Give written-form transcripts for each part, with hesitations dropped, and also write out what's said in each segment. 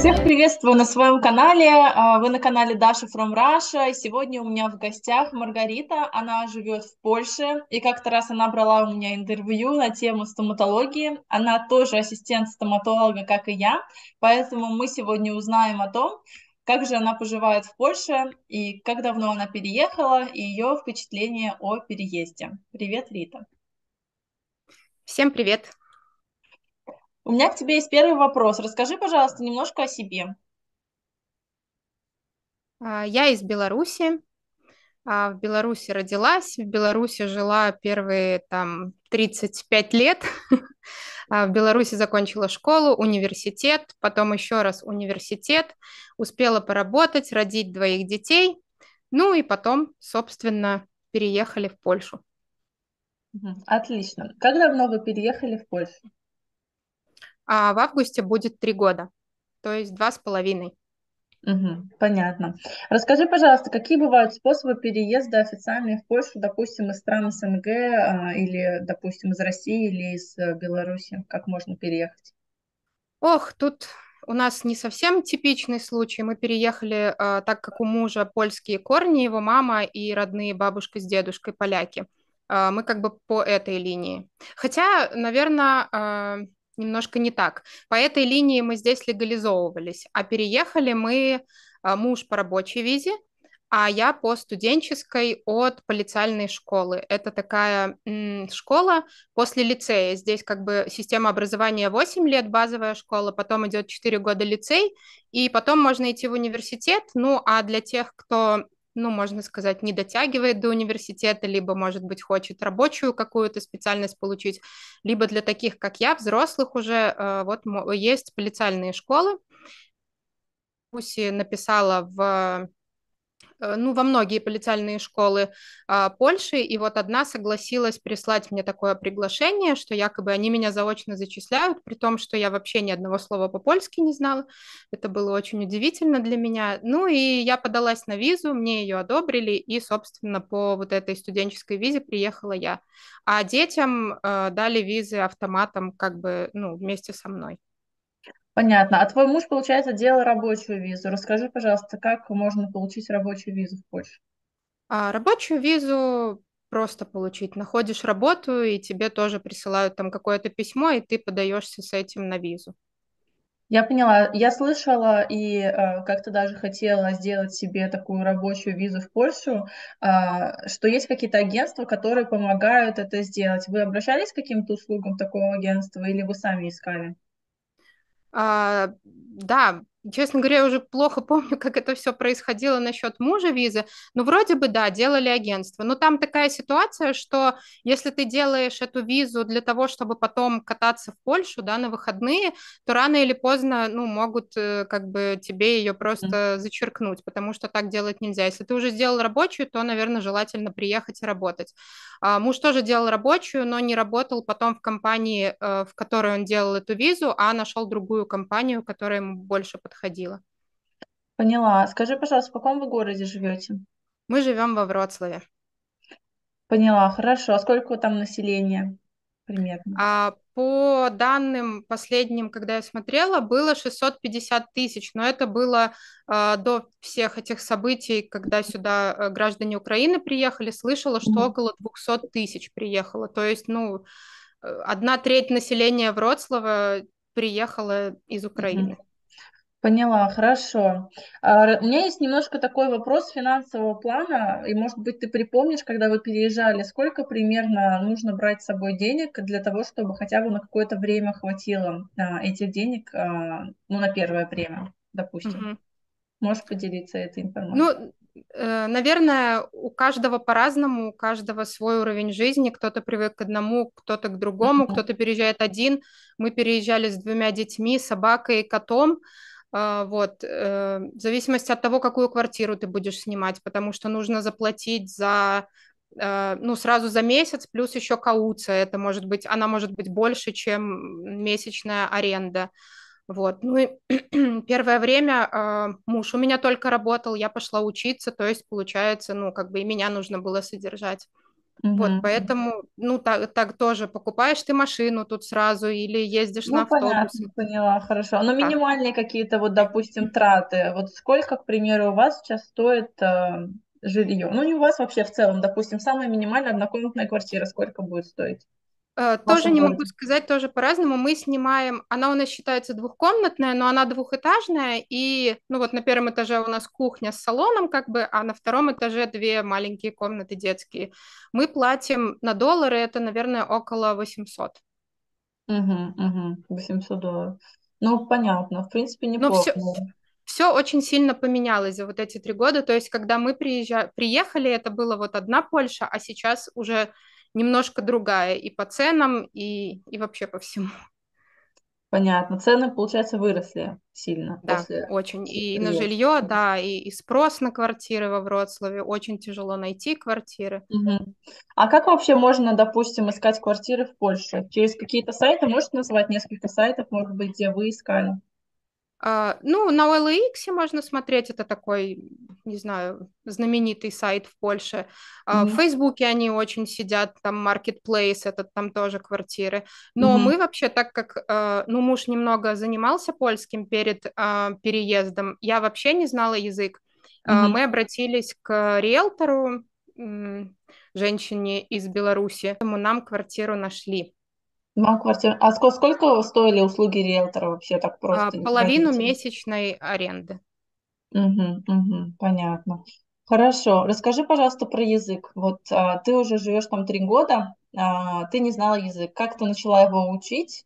Всех приветствую на своем канале. Вы на канале Даша from Russia. И сегодня у меня в гостях Маргарита. Она живет в Польше. И как-то раз она брала у меня интервью на тему стоматологии. Она тоже ассистент стоматолога, как и я. Поэтому мы сегодня узнаем о том, как же она поживает в Польше и как давно она переехала, и ее впечатление о переезде. Привет, Рита. Всем привет. У меня к тебе есть первый вопрос. Расскажи, пожалуйста, немножко о себе. Я из Беларуси. В Беларуси родилась, в Беларуси жила первые там 35 лет. В Беларуси закончила школу, университет, потом еще раз университет. Успела поработать, родить двоих детей. Ну и потом, собственно, переехали в Польшу. Отлично. Как давно вы переехали в Польшу? А в августе будет 3 года, то есть 2,5. Понятно. Расскажи, пожалуйста, какие бывают способы переезда официальные в Польшу, допустим, из стран СНГ, или, допустим, из России или из Беларуси? Как можно переехать? Ох, тут у нас не совсем типичный случай. Мы переехали, так как у мужа польские корни, его мама и родные бабушка с дедушкой поляки. Мы как бы по этой линии. Хотя, наверное, немножко не так. По этой линии мы здесь легализовывались, а переехали мы, муж по рабочей визе, а я по студенческой от полициальной школы. Это такая школа после лицея. Здесь как бы система образования 8 лет, базовая школа, потом идет 4 года лицей, и потом можно идти в университет. Ну, а для тех, кто, ну, можно сказать, не дотягивает до университета, либо, может быть, хочет рабочую какую-то специальность получить, либо для таких, как я, взрослых уже, вот есть полициальные школы. Написала ну, во многие полициальные школы Польши, и вот одна согласилась прислать мне такое приглашение, что якобы они меня заочно зачисляют, при том, что я вообще ни одного слова по-польски не знала. Это было очень удивительно для меня. Ну, и я подалась на визу, мне ее одобрили, и, собственно, по вот этой студенческой визе приехала я. А детям дали визы автоматом как бы, ну, вместе со мной. Понятно. А твой муж, получается, делал рабочую визу. Расскажи, пожалуйста, как можно получить рабочую визу в Польше? А рабочую визу просто получить. Находишь работу, и тебе тоже присылают там какое-то письмо, и ты подаешься с этим на визу. Я поняла. Я слышала и как-то даже хотела сделать себе такую рабочую визу в Польшу, что есть какие-то агентства, которые помогают это сделать. Вы обращались к каким-то услугам такого агентства или вы сами искали? Да, честно говоря, я уже плохо помню, как это все происходило насчет мужа визы, но вроде бы, да, делали агентство. Но там такая ситуация, что если ты делаешь эту визу для того, чтобы потом кататься в Польшу, да, на выходные, то рано или поздно, ну, могут как бы тебе ее просто зачеркнуть, потому что так делать нельзя. Если ты уже сделал рабочую, то, наверное, желательно приехать и работать. Муж тоже делал рабочую, но не работал потом в компании, в которой он делал эту визу, а нашел другую компанию, которая ему больше подходила. Поняла. Скажи, пожалуйста, в каком вы городе живете? Мы живем во Вроцлаве. Поняла, хорошо. А сколько там населения примерно? По данным последним, когда я смотрела, было 650 тысяч, но это было до всех этих событий, когда сюда граждане Украины приехали, слышала, что Мгм. около 200 тысяч приехало. То есть, ну, 1/3 населения Вроцлава приехала из Мгм. Украины. Поняла, хорошо. У меня есть немножко такой вопрос финансового плана, и, может быть, ты припомнишь, когда вы переезжали, сколько примерно нужно брать с собой денег для того, чтобы хотя бы на какое-то время хватило этих денег, ну, на первое время, допустим. Мгм. Можешь поделиться этой информацией? Ну, наверное, у каждого по-разному, у каждого свой уровень жизни. Кто-то привык к одному, кто-то к другому, Мгм. кто-то переезжает один. Мы переезжали с 2 детьми, собакой и котом. Вот, в зависимости от того, какую квартиру ты будешь снимать, потому что нужно заплатить за, ну, сразу за месяц, плюс еще кауция. Это может быть, она может быть больше, чем месячная аренда. Вот. Ну и первое время муж у меня только работал, я пошла учиться, то есть, получается, ну, как бы и меня нужно было содержать. Вот, Мгм. поэтому, ну, так тоже покупаешь ты машину тут сразу или ездишь на Ну, понятно, автобусе. поняла, хорошо. Но Так. минимальные какие-то, вот, допустим, траты. Вот сколько, к примеру, у вас сейчас стоит жилье? Ну, не у вас вообще в целом, допустим, самая минимальная однокомнатная квартира, сколько будет стоить в Тоже вашем не могу городе? сказать, тоже по-разному. Мы снимаем, она у нас считается двухкомнатная, но она двухэтажная, и, ну вот на первом этаже у нас кухня с салоном, как бы, а на втором этаже две маленькие комнаты детские. Мы платим на доллары, это, наверное, около 800. Угу, угу, $800. Ну, понятно, в принципе, Но неплохо. все очень сильно поменялось за вот эти 3 года. То есть, когда мы приехали, это было вот одна Польша, а сейчас уже немножко другая и по ценам, и вообще по всему. Понятно. Цены, получается, выросли сильно Да, после очень. И на приезда. жилье, да, и спрос на квартиры во Вроцлаве. Очень тяжело найти квартиры. Мгм. А как вообще можно, допустим, искать квартиры в Польше? Через какие-то сайты? Можете назвать несколько сайтов, может быть, где вы искали? Ну, на OLX можно смотреть, это такой, не знаю, знаменитый сайт в Польше. В Мгм. Фейсбуке они очень сидят, там Marketplace, этот, там тоже квартиры. Но Мгм. мы вообще, так как, ну, муж немного занимался польским перед переездом, я вообще не знала язык. Мгм. Мы обратились к риэлтору, женщине из Беларуси, поэтому нам квартиру нашли. Квартира. А сколько стоили услуги риэлтора вообще так просто ради Половину интереса? месячной аренды. Мгм, мгм, понятно. Хорошо. Расскажи, пожалуйста, про язык. Вот ты уже живешь там 3 года, ты не знала язык. Как ты начала его учить?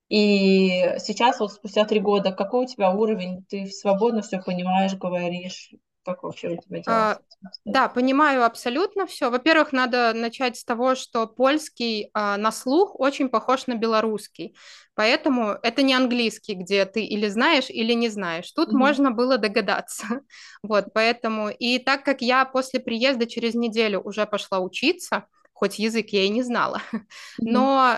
И сейчас, вот спустя 3 года, какой у тебя уровень? Ты свободно все понимаешь, говоришь? Как вообще у тебя дела с А, этим обстоят? Да, понимаю абсолютно все. Во-первых, надо начать с того, что польский на слух очень похож на белорусский. Поэтому это не английский, где ты или знаешь, или не знаешь. Тут Мгм, можно было догадаться. Вот, поэтому. И так как я после приезда через неделю уже пошла учиться, хоть язык я и не знала, мгм, но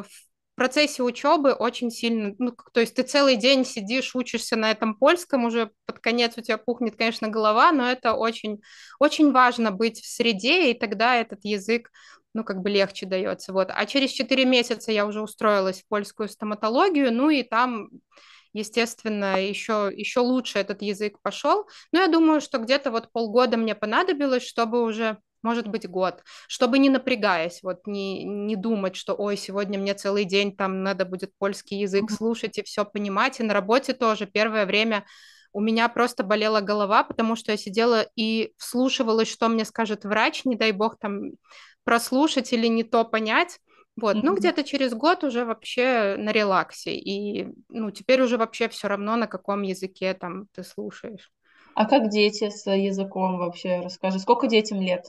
в процессе учебы очень сильно, ну, то есть ты целый день сидишь, учишься на этом польском, уже под конец у тебя пухнет, конечно, голова, но это очень, очень важно быть в среде, и тогда этот язык, ну, как бы легче дается, вот. А через 4 месяца я уже устроилась в польскую стоматологию, ну, и там, естественно, еще лучше этот язык пошел. Но я думаю, что где-то вот полгода мне понадобилось, чтобы уже, может быть, год, чтобы не напрягаясь, вот не думать, что, ой, сегодня мне целый день там надо будет польский язык мгм, слушать и все понимать. И на работе тоже первое время у меня просто болела голова, потому что я сидела и вслушивалась, что мне скажет врач, не дай бог там прослушать или не то понять. Вот, ну мгм. где-то через год уже вообще на релаксе, и ну теперь уже вообще все равно, на каком языке там ты слушаешь. А как дети с языком вообще? Расскажи, сколько детям лет?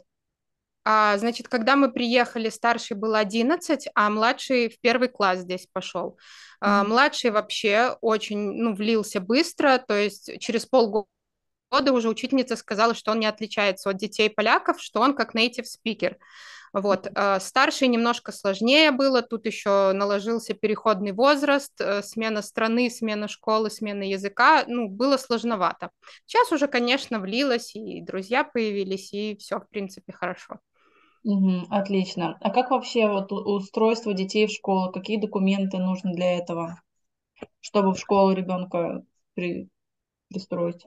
Значит, когда мы приехали, старший был 11, а младший в 1 класс здесь пошел. Мгм, Младший вообще очень, ну, влился быстро, то есть через полгода уже учительница сказала, что он не отличается от детей поляков, что он как native speaker. Вот. Старший немножко сложнее было, тут еще наложился переходный возраст, смена страны, смена школы, смена языка, ну, было сложновато. Сейчас уже, конечно, влилось, и друзья появились, и все, в принципе, хорошо. мгм, отлично. А как вообще вот устройство детей в школу? Какие документы нужны для этого, чтобы в школу ребенка пристроить?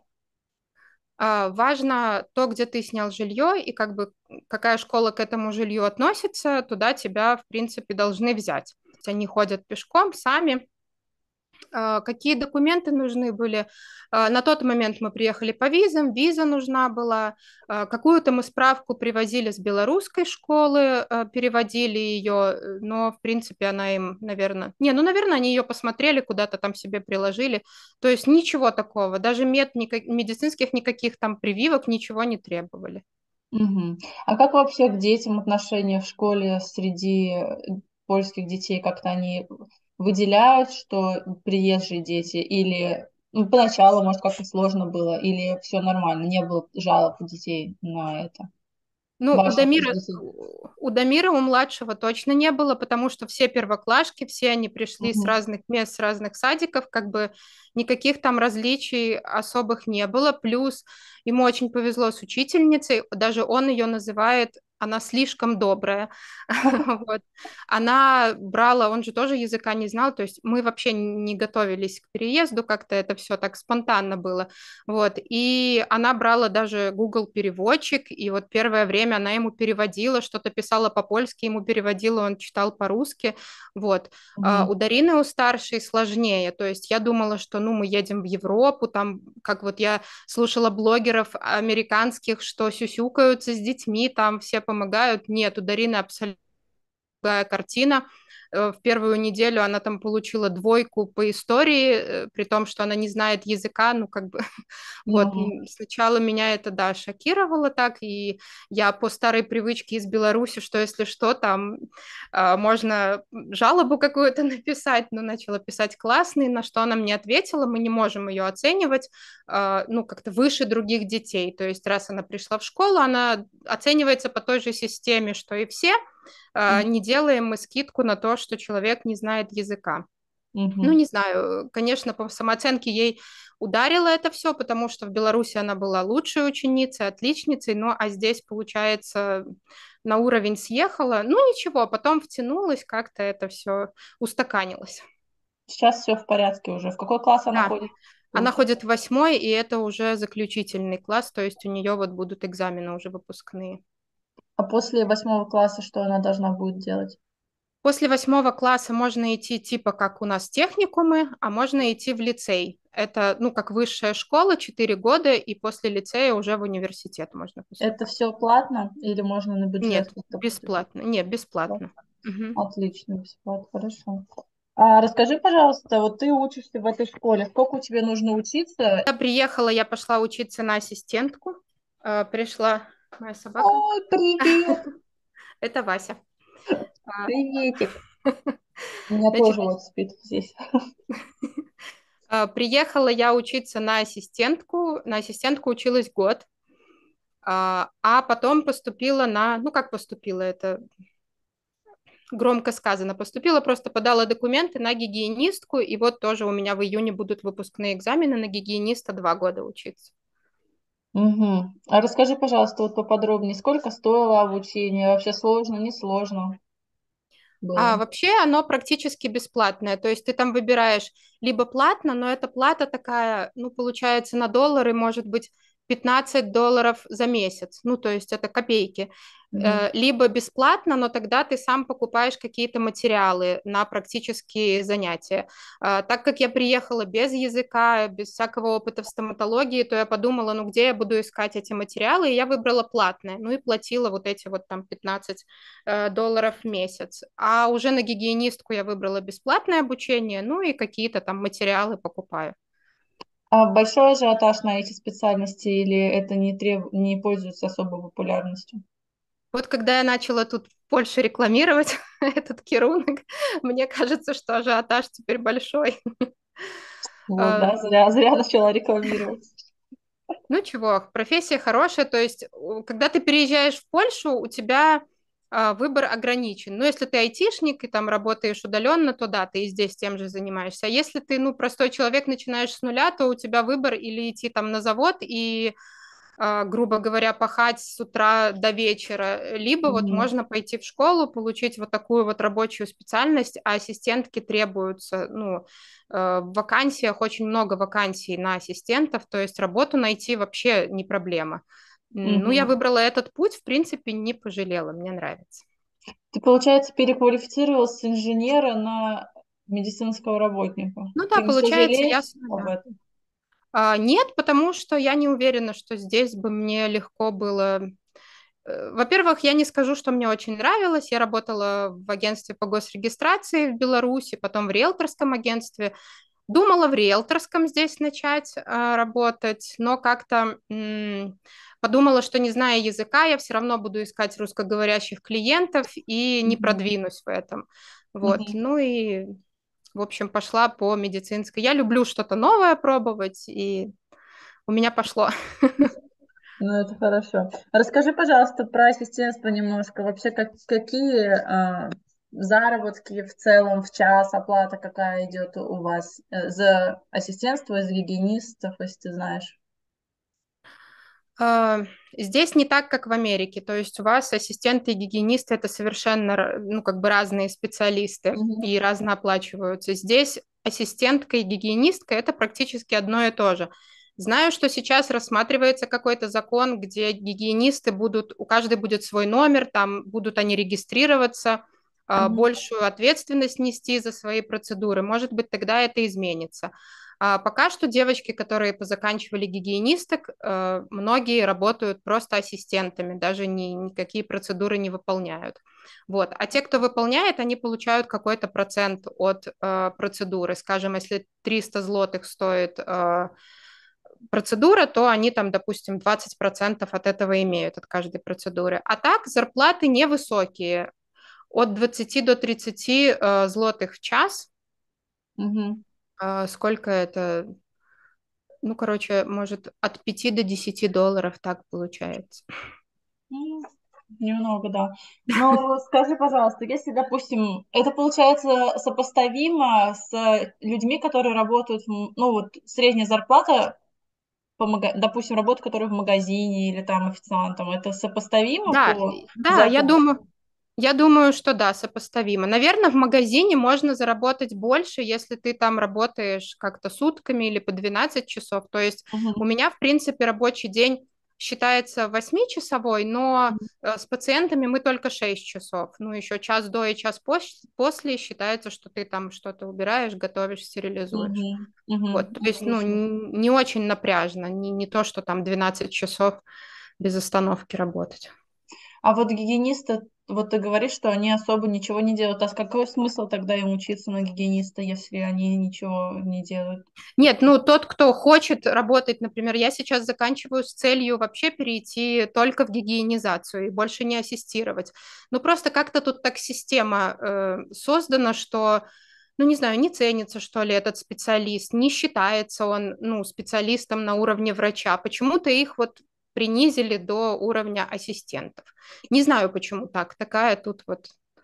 Важно то, где ты снял жилье, и как бы какая школа к этому жилью относится, туда тебя, в принципе, должны взять. Они ходят пешком сами. Какие документы нужны были? На тот момент мы приехали по визам, виза нужна была. Какую-то мы справку привозили с белорусской школы, переводили ее, но, в принципе, она им, наверное... Не, ну, наверное, они ее посмотрели, куда-то там себе приложили. То есть ничего такого, даже медицинских никаких там прививок, ничего не требовали. Мгм. А как вообще к детям отношения в школе среди польских детей? Как-то они выделяют, что приезжие дети? Или поначалу, может, как-то сложно было? Или все нормально? Не было жалоб у детей на это? Ну, Ваших детей? У Дамира, у младшего точно не было, потому что все первоклашки, все они пришли с Мгм. разных мест, с разных садиков, как бы никаких там различий особых не было. Плюс ему очень повезло с учительницей, даже он ее называет она слишком добрая. Вот. Она брала, он же тоже языка не знал, то есть мы вообще не готовились к переезду, как-то это все так спонтанно было. Вот. И она брала даже Google переводчик, и вот первое время она ему переводила, что-то писала по-польски, ему переводила, он читал по-русски. Вот. Мгм. У Дарины, у старшей, сложнее. То есть я думала, что, ну, мы едем в Европу, там, как вот я слушала блогеров американских, что сюсюкаются с детьми, там все помогают. Нет, у Дарины абсолютно другая картина. В первую неделю она там получила двойку по истории, при том, что она не знает языка, ну, как бы, вот, Мгм. сначала меня это, да, шокировало так, и я по старой привычке из Беларуси, что если что, там можно жалобу какую-то написать, но начала писать классный, на что она мне ответила, мы не можем ее оценивать, ну, как-то выше других детей, то есть раз она пришла в школу, она оценивается по той же системе, что и все, не делаем мы скидку на то, что человек не знает языка. Ну, Мгм. не знаю, конечно, по самооценке ей ударило это все, потому что в Беларуси она была лучшей ученицей, отличницей, ну, а здесь, получается, на уровень съехала. Ну, ничего, потом втянулась, как-то это все устаканилось. Сейчас все в порядке уже. В какой класс она Да, ходит, она получается? ходит в 8, и это уже заключительный класс, то есть у нее вот будут экзамены уже выпускные. А после 8 класса что она должна будет делать? После 8 класса можно идти типа как у нас техникумы, а можно идти в лицей. Это, ну, как высшая школа, 4 года, и после лицея уже в университет можно Это поступать. все платно или можно на бюджет Нет, как-то поступить? бесплатно. Нет, Да. бесплатно. Мгм. Отлично, бесплатно, хорошо. А расскажи, пожалуйста, вот ты учишься в этой школе, сколько тебе нужно учиться? Я приехала, я пошла учиться на ассистентку. Пришла моя собака. Ой, привет! Это Вася. А, Приветик. У меня Значит, тоже вот спит здесь. приехала я учиться на ассистентку. На ассистентку училась год. А потом поступила на, ну как поступила, это громко сказано, поступила, просто подала документы на гигиенистку, и вот тоже у меня в июне будут выпускные экзамены на гигиениста 2 года учиться. Мгм. А расскажи, пожалуйста, вот поподробнее, сколько стоило обучение? Вообще сложно, не сложно А было? вообще оно практически бесплатное, то есть ты там выбираешь либо платно, но эта плата такая, ну, получается на доллары, может быть, $15 за месяц, ну, то есть это копейки. Мгм. Либо бесплатно, но тогда ты сам покупаешь какие-то материалы на практические занятия. Так как я приехала без языка, без всякого опыта в стоматологии, то я подумала, ну, где я буду искать эти материалы, и я выбрала платное, ну, и платила вот эти вот там 15 долларов в месяц. А уже на гигиенистку я выбрала бесплатное обучение, ну и какие-то там материалы покупаю. А большой ажиотаж на эти специальности или это не пользуется особой популярностью? Вот когда я начала тут в Польше рекламировать этот керунок, мне кажется, что ажиотаж теперь большой. Вот, Э, да, зря начала рекламировать. Ну чего, профессия хорошая, то есть когда ты переезжаешь в Польшу, у тебя выбор ограничен. Ну, если ты айтишник и там работаешь удаленно, то да, ты и здесь тем же занимаешься. А если ты, ну, простой человек, начинаешь с нуля, то у тебя выбор или идти там на завод и грубо говоря, пахать с утра до вечера, либо вот Мгм. можно пойти в школу, получить вот такую вот рабочую специальность, а ассистентки требуются, ну, в вакансиях очень много вакансий на ассистентов, то есть работу найти вообще не проблема. Ну, я Мгм. выбрала этот путь, в принципе, не пожалела, мне нравится. Ты, получается, переквалифицировалась с инженера на медицинского работника. Ну да, Ты не получается, я сожалеешь с об нуля. этом? Нет, потому что я не уверена, что здесь бы мне легко было. Во-первых, я не скажу, что мне очень нравилось. Я работала в агентстве по госрегистрации в Беларуси, потом в риэлторском агентстве. Думала в риэлторском здесь начать работать, но как-то подумала, что не зная языка, я все равно буду искать русскоговорящих клиентов и не Мгм. продвинусь в этом. Вот. Мгм. Ну и, в общем, пошла по медицинской. Я люблю что-то новое пробовать, и у меня пошло. Ну, это хорошо. Расскажи, пожалуйста, про ассистентство немножко. Вообще, какие заработки в целом в час, оплата какая идет у вас за ассистентство из гигиенистов, если ты знаешь? А, Здесь не так, как в Америке. То есть у вас ассистенты и гигиенисты это совершенно, ну, как бы разные специалисты Мгм. и разно оплачиваются. Здесь ассистентка и гигиенистка это практически одно и то же. Знаю, что сейчас рассматривается какой-то закон, где гигиенисты будут, у каждой будет свой номер, там будут они регистрироваться, Мгм. большую ответственность нести за свои процедуры. Может быть, тогда это изменится. А пока что девочки, которые позаканчивали гигиенисток, многие работают просто ассистентами, даже никакие процедуры не выполняют. Вот. А те, кто выполняет, они получают какой-то процент от процедуры. Скажем, если 300 злотых стоит процедура, то они там, допустим, 20% от этого имеют, от каждой процедуры. А так зарплаты невысокие, от 20 до 30 злотых в час. Мгм. Сколько это? Ну, короче, может, от 5 до 10 долларов так получается. М, Немного, да. Но скажи, пожалуйста, если, допустим, это получается сопоставимо с людьми, которые работают, ну вот средняя зарплата, допустим, работа, которая в магазине или там официантом, это сопоставимо Да, по да, зарплате? я думаю, что да, сопоставимо. Наверное, в магазине можно заработать больше, если ты там работаешь как-то сутками или по 12 часов. То есть у Мгм. меня, в принципе, рабочий день считается 8-часовой, но с пациентами мы только 6 часов. Ну, еще час до и час после считается, что ты там что-то убираешь, готовишь, стерилизуешь. Мгм. Мгм. Вот, то Ну, есть, ну, хорошо. не очень напряжно, не то, что там 12 часов без остановки работать. А вот гигиенисты, вот ты говоришь, что они особо ничего не делают. А какой смысл тогда им учиться на гигиениста, если они ничего не делают? Нет, ну, тот, кто хочет работать, например, я сейчас заканчиваю с целью вообще перейти только в гигиенизацию и больше не ассистировать. Ну, просто как-то тут так система создана, что, ну, не знаю, не ценится, что ли, этот специалист, не считается он, ну, специалистом на уровне врача. Почему-то их вот принизили до уровня ассистентов. Не знаю, почему так. Такая тут вот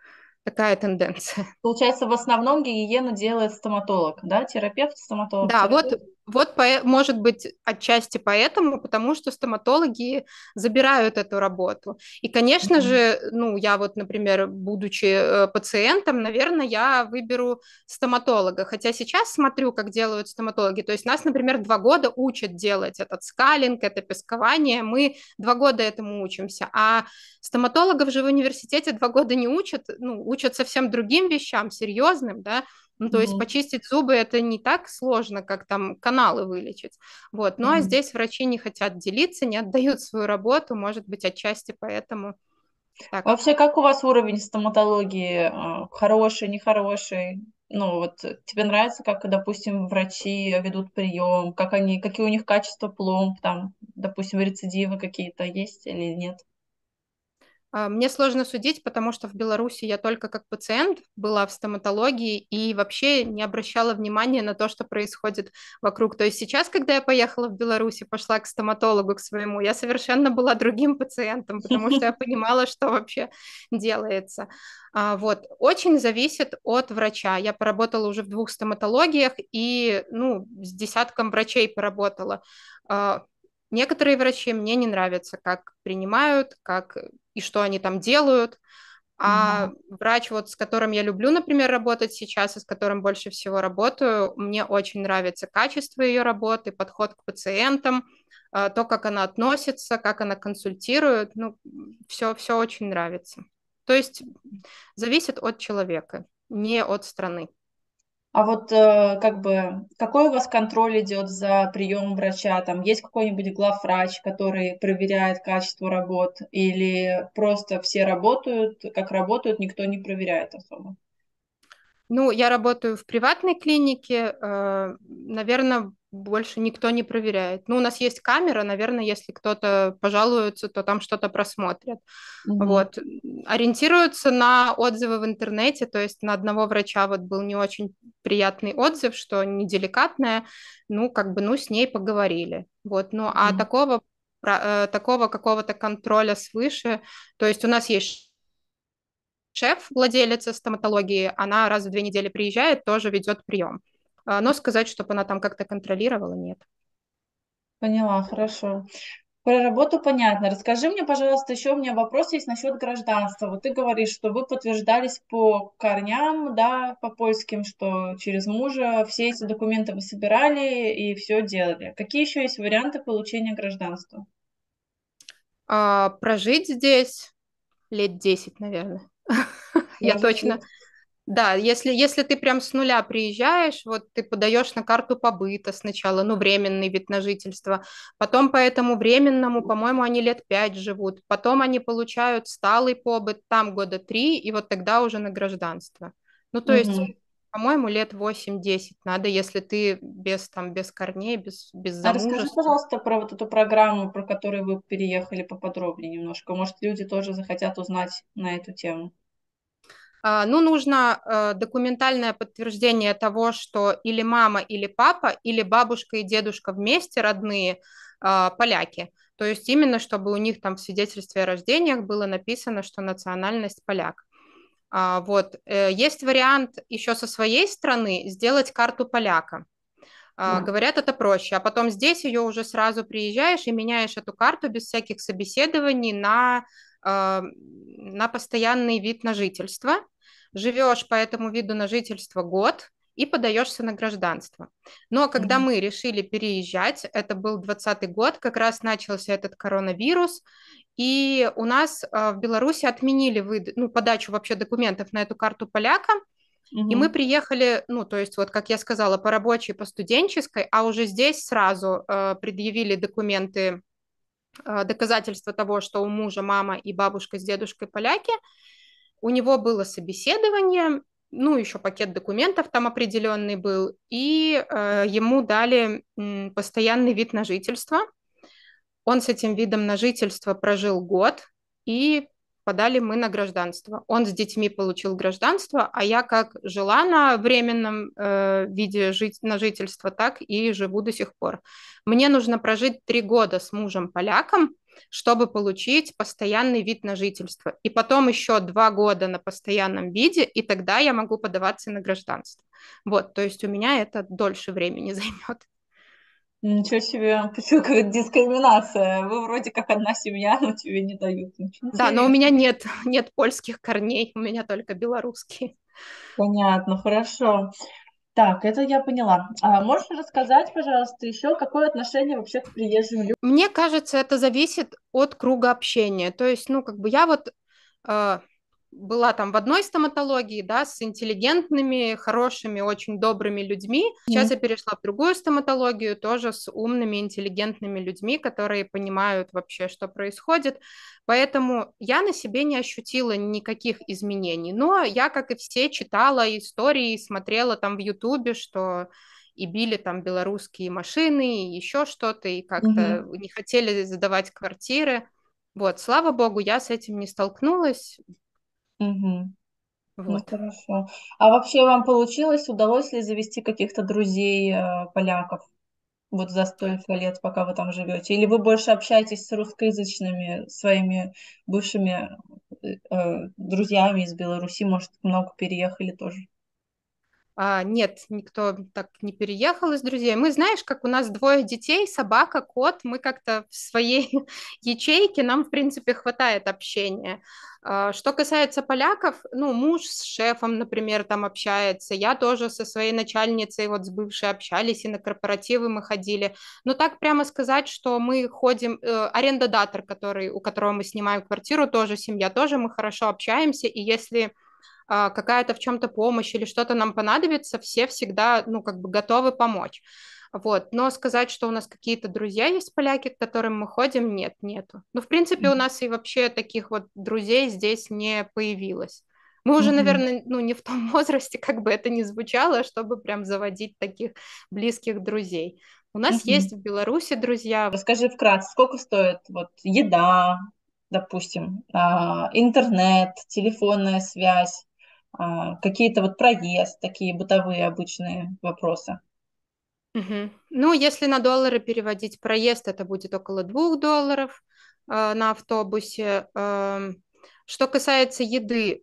такая тенденция. Получается, в основном гигиену делает стоматолог, да? Терапевт, стоматолог, Да, вот, терапевт? может быть, отчасти поэтому, потому что стоматологи забирают эту работу. И, конечно Мгм. же, ну, я вот, например, будучи пациентом, наверное, я выберу стоматолога. Хотя сейчас смотрю, как делают стоматологи. То есть нас, например, 2 года учат делать этот скалинг, это пескование. Мы 2 года этому учимся. А стоматологов же в университете 2 года не учат, ну, учат совсем другим вещам, серьезным, да. Ну, то есть Мгм. почистить зубы это не так сложно, как там каналы вылечить. Вот. Ну, а Мгм. здесь врачи не хотят делиться, не отдают свою работу, может быть, отчасти поэтому так. Вообще, как у вас уровень стоматологии? Хороший, нехороший? Ну, вот тебе нравится, как, допустим, врачи ведут прием, как они, какие у них качества пломб, там, допустим, рецидивы какие-то есть или нет? Мне сложно судить, потому что в Беларуси я только как пациент была в стоматологии и вообще не обращала внимания на то, что происходит вокруг. То есть сейчас, когда я поехала в Беларусь и пошла к стоматологу, к своему, я совершенно была другим пациентом, потому что я понимала, что вообще делается. Вот. Очень зависит от врача. Я поработала уже в 2 стоматологиях и, ну, с десятком врачей поработала. А, Некоторые врачи мне не нравятся, как принимают, как и что они там делают. А Ага. врач, вот с которым я люблю, например, работать сейчас, и с которым больше всего работаю, мне очень нравится качество ее работы, подход к пациентам, то, как она относится, как она консультирует, ну, все очень нравится. То есть зависит от человека, не от страны. А вот как бы какой у вас контроль идет за приемом врача? Там есть какой-нибудь главврач, который проверяет качество работ, или просто все работают, как работают, никто не проверяет особо? Ну, я работаю в приватной клинике, наверное, больше никто не проверяет. Ну, у нас есть камера, наверное, если кто-то пожалуется, то там что-то просмотрят. Мгм. Вот. Ориентируются на отзывы в интернете, то есть на одного врача вот был не очень приятный отзыв, что неделикатная, ну, как бы, ну, с ней поговорили. Вот. Ну, а Мгм. такого какого-то контроля свыше, то есть у нас есть шеф, владелица стоматологии, она раз в 2 недели приезжает, тоже ведет прием. Но сказать, чтобы она там как-то контролировала, нет. Поняла, хорошо. Про работу понятно. Расскажи мне, пожалуйста, еще у меня вопрос есть насчет гражданства. Вот ты говоришь, что вы подтверждались по корням, да, по польским, что через мужа все эти документы вы собирали и все делали. Какие еще есть варианты получения гражданства? Прожить здесь лет 10, наверное. Я точно. Прожить. Да, если ты прям с нуля приезжаешь, вот ты подаешь на карту побыта сначала, ну, временный вид на жительство, потом по этому временному, по-моему, они лет 5 живут, потом они получают сталый побыт, там года 3, и вот тогда уже на гражданство. Ну, то есть, Мгм. по-моему, лет 8-10 надо, если ты без корней, без А расскажи, замужества. пожалуйста, про вот эту программу, про которую вы переехали поподробнее немножко. Может, люди тоже захотят узнать на эту тему. Ну, нужно документальное подтверждение того, что или мама, или папа, или бабушка и дедушка вместе родные поляки. То есть именно, чтобы у них там в свидетельстве о рождениях было написано, что национальность поляк. Вот. Есть вариант еще со своей стороны сделать карту поляка. Говорят, это проще. А потом здесь ее уже сразу приезжаешь и меняешь эту карту без всяких собеседований на постоянный вид на жительство. Живешь по этому виду на жительство год и подаешься на гражданство. Но когда Мгм. мы решили переезжать, это был 2020 год, как раз начался этот коронавирус, и у нас в Беларуси отменили ну, подачу вообще документов на эту карту поляка, и мы Мгм. приехали, ну, то есть вот, как я сказала, по рабочей, по студенческой, а уже здесь сразу предъявили документы, доказательства того, что у мужа мама и бабушка с дедушкой поляки. У него было собеседование, ну, еще пакет документов там определенный был, и ему дали постоянный вид на жительство. Он с этим видом на жительство прожил год, и подали мы на гражданство. Он с детьми получил гражданство, а я как жила на временном виде на жительство, так и живу до сих пор. Мне нужно прожить 3 года с мужем поляком, чтобы получить постоянный вид на жительство. И потом еще 2 года на постоянном виде, и тогда я могу подаваться на гражданство. Вот, то есть у меня это дольше времени займет. Ничего себе, почему какая дискриминация? Вы вроде как одна семья, но тебе не дают. Очень Да, но у интересно. меня нет польских корней, у меня только белорусские. Понятно, хорошо. Так, это я поняла. А можешь рассказать, пожалуйста, еще какое отношение вообще к приезжим людям? Мне кажется, это зависит от круга общения. То есть, ну, как бы я вот э, была там в одной стоматологии, да, с интеллигентными, хорошими, очень добрыми людьми. Сейчас я перешла в другую стоматологию, тоже с умными, интеллигентными людьми, которые понимают вообще, что происходит. Поэтому я на себе не ощутила никаких изменений. Но я, как и все, читала истории, смотрела там в Ютубе, что и били там белорусские машины, и еще что-то, и как-то Мгм. не хотели сдавать квартиры. Вот, слава богу, я с этим не столкнулась. Мгм. Ну Вот. хорошо. А вообще вам получилось, удалось ли завести каких-то друзей поляков вот за столько лет, пока вы там живете? Или вы больше общаетесь с русскоязычными своими бывшими друзьями из Беларуси, может, много переехали тоже? Нет, никто так не переехал из друзей. Мы, знаешь, как у нас 2 детей, собака, кот, мы как-то в своей ячейке, нам, в принципе, хватает общения. Что касается поляков, ну, муж с шефом, например, там общается, я тоже со своей начальницей, вот с бывшей общались, и на корпоративы мы ходили. Но так прямо сказать, что мы ходим, арендодатор, у которого мы снимаем квартиру, тоже семья, тоже мы хорошо общаемся, и если какая-то в чем-то помощь или что-то нам понадобится, все всегда, ну, как бы готовы помочь. Вот. Но сказать, что у нас какие-то друзья есть поляки, к которым мы ходим, нет, нету. Ну, в принципе, у нас и вообще таких вот друзей здесь не появилось. Мы уже, Мгм. наверное, ну, не в том возрасте, как бы это ни звучало, чтобы прям заводить таких близких друзей. У нас есть Мгм. в Беларуси друзья. Расскажи вкратце, сколько стоит вот еда, допустим, интернет, телефонная связь, какие-то вот проезд, такие бытовые обычные вопросы. Мгм. Ну, если на доллары переводить проезд, это будет около $2 на автобусе. Что касается еды,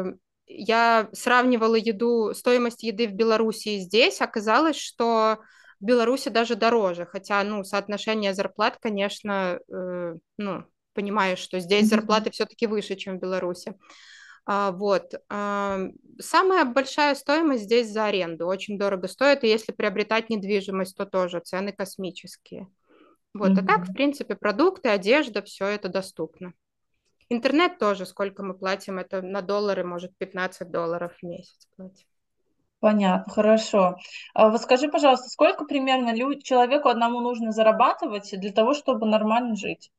я сравнивала стоимость еды в Беларуси и здесь. Оказалось, что в Беларуси даже дороже, хотя, ну, соотношение зарплат, конечно, ну, понимаешь, что здесь Мгм. зарплаты все-таки выше, чем в Беларуси. Вот. Самая большая стоимость здесь за аренду. Очень дорого стоит, и если приобретать недвижимость, то тоже цены космические. Вот. А так, в Мгм. принципе, продукты, одежда, все это доступно. Интернет тоже, сколько мы платим, это на доллары, может, $15 в месяц платим. Понятно, хорошо. Вот скажи, пожалуйста, сколько примерно человеку одному нужно зарабатывать для того, чтобы нормально жить?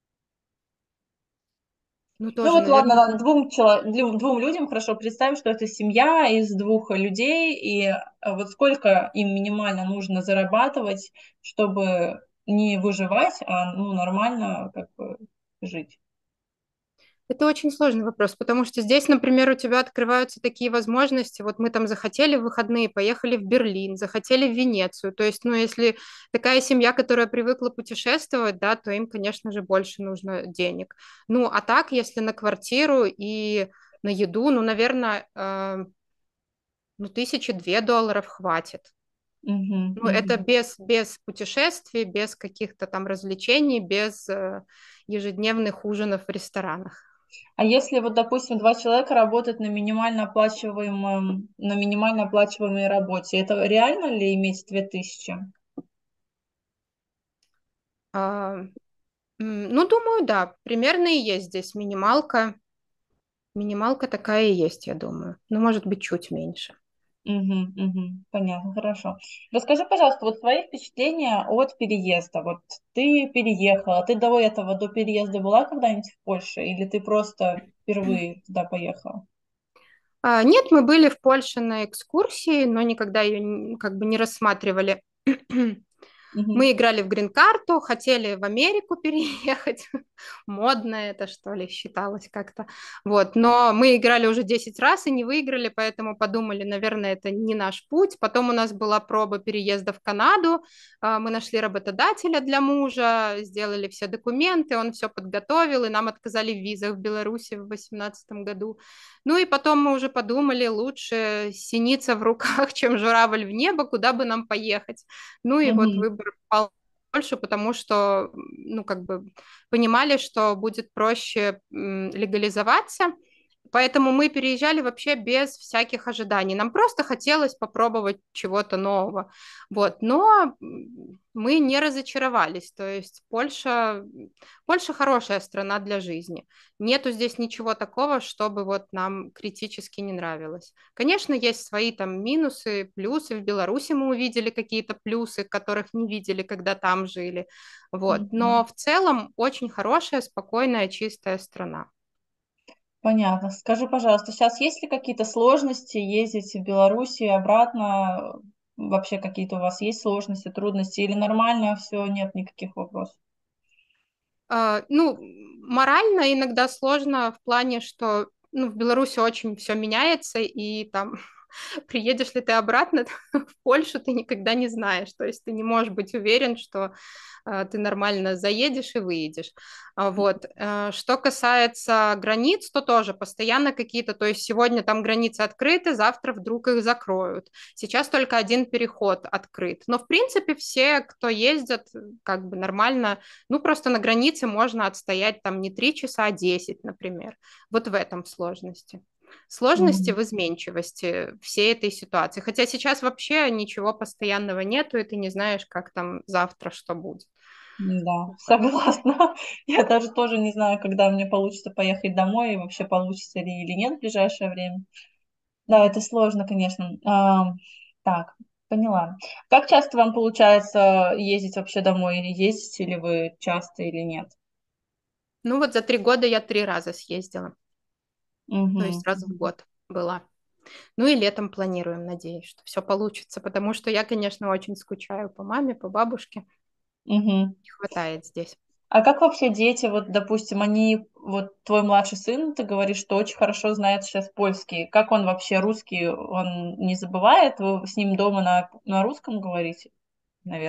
Ну, Ну тоже, вот ладно, наверное, ладно, двум людям хорошо представим, что это семья из двух людей, и вот сколько им минимально нужно зарабатывать, чтобы не выживать, а ну, нормально как бы жить. это очень сложный вопрос, потому что здесь, например, у тебя открываются такие возможности. Вот мы там захотели в выходные, поехали в Берлин, захотели в Венецию. То есть, ну, если такая семья, которая привыкла путешествовать, да, то им, конечно же, больше нужно денег. Ну, а так, если на квартиру и на еду, ну, наверное, ну, $1002 хватит. Мгм, Ну, это мгм. без путешествий, без каких-то там развлечений, без ежедневных ужинов в ресторанах. А если вот, допустим, два человека работают на минимально оплачиваемой работе, это реально ли иметь 2000? А, ну, думаю, да, примерно и есть здесь минималка. Минималка такая и есть, я думаю. Ну, может быть, чуть меньше. Мгм, мгм. Понятно, хорошо. Расскажи, пожалуйста, вот свои впечатления от переезда. Вот ты переехала, ты до этого, до переезда была когда-нибудь в Польше, или ты просто впервые туда поехала? Нет, мы были в Польше на экскурсии, но никогда ее как бы не рассматривали. Мгм, Мы играли в грин-карту, хотели в Америку переехать. Модно это, что ли, считалось как-то. Вот. Но мы играли уже 10 раз и не выиграли, поэтому подумали, наверное, это не наш путь. Потом у нас была проба переезда в Канаду. Мы нашли работодателя для мужа, сделали все документы, он все подготовил, и нам отказали в визах в Беларуси в 2018 году. Ну и потом мы уже подумали, лучше синица в руках, чем журавль в небо, куда бы нам поехать. Ну и вот мгм, выбор пал больше, потому что, ну, как бы понимали, что будет проще легализоваться. Поэтому мы переезжали вообще без всяких ожиданий. Нам просто хотелось попробовать чего-то нового. Вот. Но мы не разочаровались. То есть Польша хорошая страна для жизни. Нету здесь ничего такого, чтобы вот нам критически не нравилось. Конечно, есть свои там минусы, плюсы. В Беларуси мы увидели какие-то плюсы, которых не видели, когда там жили. Вот. мгм. Но в целом очень хорошая, спокойная, чистая страна. Понятно. Скажи, пожалуйста, сейчас есть ли какие-то сложности ездить в Белоруссию и обратно? Вообще какие-то у вас есть сложности, трудности или нормально все, нет никаких вопросов? Ну, морально иногда сложно в плане, что ну, в Беларуси очень все меняется, и там приедешь ли ты обратно в Польшу, ты никогда не знаешь. То есть ты не можешь быть уверен, что ты нормально заедешь и выедешь. Вот. Что касается границ, то тоже постоянно какие-то, то есть сегодня там границы открыты, завтра вдруг их закроют. Сейчас только один переход открыт. Но, в принципе, все, кто ездят, как бы нормально, ну, просто на границе можно отстоять там не 3 часа, а 10, например. Вот в этом сложности. Сложности Мгм. в изменчивости всей этой ситуации. Хотя сейчас вообще ничего постоянного нету, и ты не знаешь, как там завтра что будет. Да, согласна. Я даже тоже не знаю, когда мне получится поехать домой и вообще получится ли или нет в ближайшее время. Да, это сложно, конечно. Так, поняла. Как часто вам получается ездить вообще домой? Или ездите ли вы часто или нет? Ну вот за 3 года я 3 раза съездила, то есть Мгм. раз в год была. Ну и летом планируем, надеюсь, что все получится, потому что я, конечно, очень скучаю по маме, по бабушке. Мгм. Не хватает здесь. А как вообще дети, вот, допустим, они, вот твой младший сын, ты говоришь, что очень хорошо знает сейчас польский. Как он вообще русский, он не забывает? Вы с ним дома на русском говорите, наверное?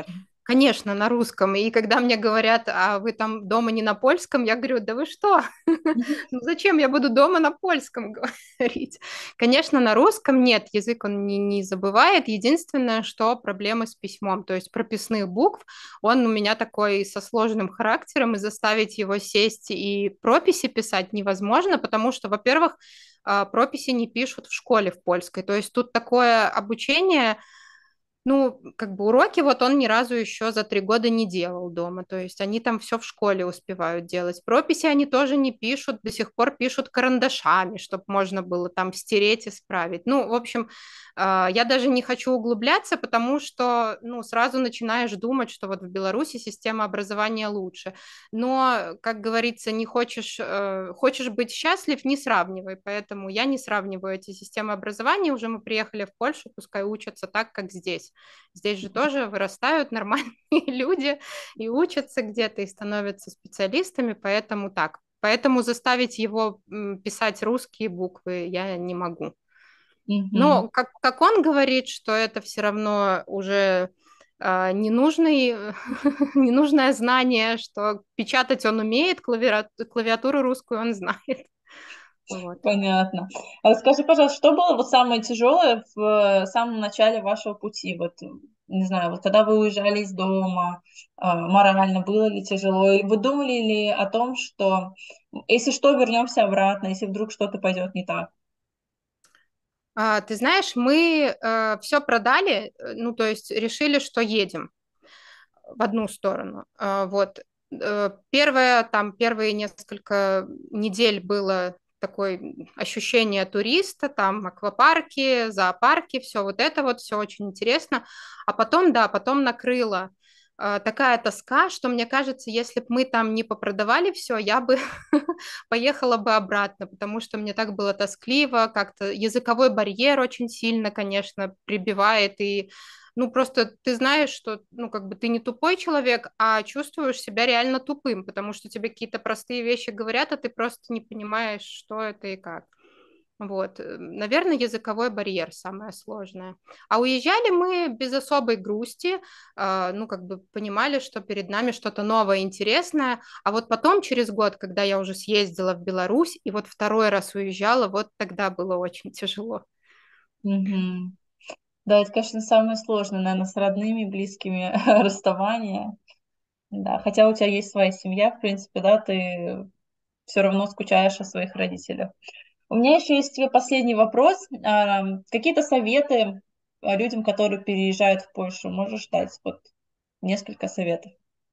Конечно, на русском. И когда мне говорят, а вы там дома не на польском, я говорю, да вы что? Ну зачем я буду дома на польском говорить? Конечно, на русском нет, язык он не забывает. Единственное, что проблемы с письмом, то есть прописных букв, он у меня такой со сложным характером, и заставить его сесть и прописи писать невозможно, потому что, во-первых, прописи не пишут в школе в польской. То есть тут такое обучение, ну, как бы уроки вот он ни разу еще за 3 года не делал дома, то есть они там все в школе успевают делать. Прописи они тоже не пишут, до сих пор пишут карандашами, чтобы можно было там стереть, исправить. Ну, в общем, я даже не хочу углубляться, потому что, ну, сразу начинаешь думать, что вот в Беларуси система образования лучше. Но, как говорится, не хочешь, хочешь быть счастлив, не сравнивай, поэтому я не сравниваю эти системы образования, уже мы приехали в Польшу, пускай учатся так, как здесь. Здесь же тоже вырастают нормальные люди и учатся где-то, и становятся специалистами, поэтому так. Поэтому заставить его писать русские буквы я не могу. Мгм. Но как он говорит, что это все равно уже ненужный, ненужное знание, что печатать он умеет, клавиатуру русскую он знает. Вот. Понятно. А скажи, пожалуйста, что было вот самое тяжелое в самом начале вашего пути? Вот, не знаю, вот когда вы уезжали из дома, морально было ли тяжело? И вы думали ли о том, что если что, вернемся обратно, если вдруг что-то пойдет не так? Ты знаешь, мы все продали, ну, то есть решили, что едем в одну сторону. Вот. Первые несколько недель было такое ощущение туриста, там аквапарки, зоопарки, все вот это вот, все очень интересно. А потом, да, потом накрыло такая тоска, что мне кажется, если бы мы там не попродавали все, я бы поехала бы обратно, потому что мне так было тоскливо, как-то языковой барьер очень сильно, конечно, прибивает, и ну, просто ты знаешь, что, ну, как бы ты не тупой человек, а чувствуешь себя реально тупым, потому что тебе какие-то простые вещи говорят, а ты просто не понимаешь, что это и как. Вот, наверное, языковой барьер самое сложное. А уезжали мы без особой грусти, ну, как бы понимали, что перед нами что-то новое, интересное. А вот потом, через год, когда я уже съездила в Беларусь, и вот второй раз уезжала, вот тогда было очень тяжело. Мгм. Да, это, конечно, самое сложное, наверное, с родными, близкими расставание. Да, хотя у тебя есть своя семья, в принципе, да, ты все равно скучаешь о своих родителях. У меня еще есть тебе последний вопрос. Какие-то советы людям, которые переезжают в Польшу, можешь дать? Вот несколько советов.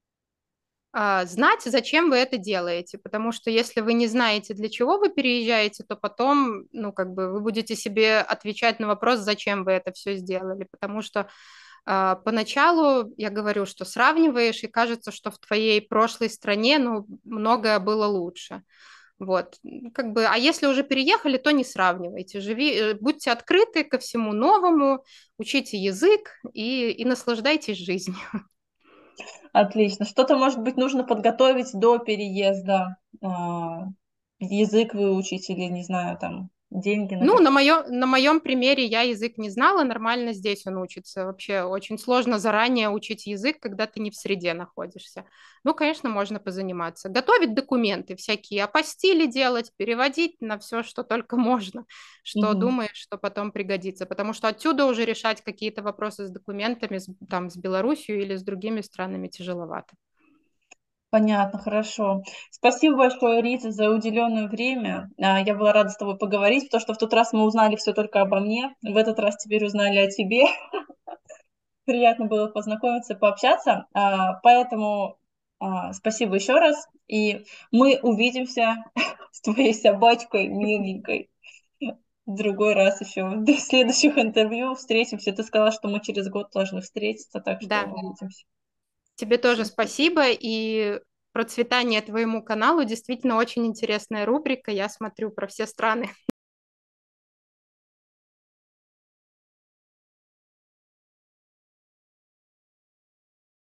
Знать, зачем вы это делаете, потому что если вы не знаете, для чего вы переезжаете, то потом, ну, как бы вы будете себе отвечать на вопрос, зачем вы это все сделали, потому что поначалу я говорю, что сравниваешь, и кажется, что в твоей прошлой стране, ну, многое было лучше. Вот, как бы, а если уже переехали, то не сравнивайте, будьте открыты ко всему новому, учите язык и наслаждайтесь жизнью. Отлично. Что-то, может быть, нужно подготовить до переезда, язык выучить или, не знаю, там, деньги на Ну, как. на моем примере я язык не знала, нормально здесь он учится. Вообще очень сложно заранее учить язык, когда ты не в среде находишься. Ну, конечно, можно позаниматься. Готовить документы всякие, апостили делать, переводить на все, что только можно, что Мгм. думаешь, что потом пригодится. Потому что отсюда уже решать какие-то вопросы с документами, там, с Белоруссией или с другими странами тяжеловато. Понятно, хорошо. Спасибо большое, Рита, за уделенное время. Я была рада с тобой поговорить, потому что в тот раз мы узнали все только обо мне, в этот раз теперь узнали о тебе. Приятно было познакомиться, пообщаться. Поэтому спасибо еще раз. И мы увидимся с твоей собачкой миленькой в другой раз еще. В следующих интервью встретимся. Ты сказала, что мы через год должны встретиться, так что Да, увидимся. тебе тоже Всем спасибо. спасибо и процветание твоему каналу. Действительно очень интересная рубрика. Я смотрю про все страны.